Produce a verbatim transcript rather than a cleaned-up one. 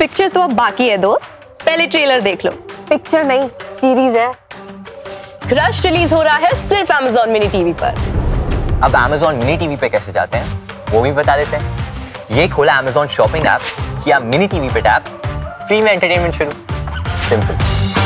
Picture तो अब बाकी है दोस्त, पहले ट्रेलर देख लो। पिक्चर नहीं, सीरीज है। क्रश रिलीज हो रहा है सिर्फ Amazon मिनी टीवी पर। अब Amazon मिनी टीवी पे कैसे जाते हैं वो भी बता देते हैं। ये खोला Amazon शॉपिंग ऐप, किया मिनी टीवी पे टैप, फ्री में एंटरटेनमेंट शुरू। सिंपल।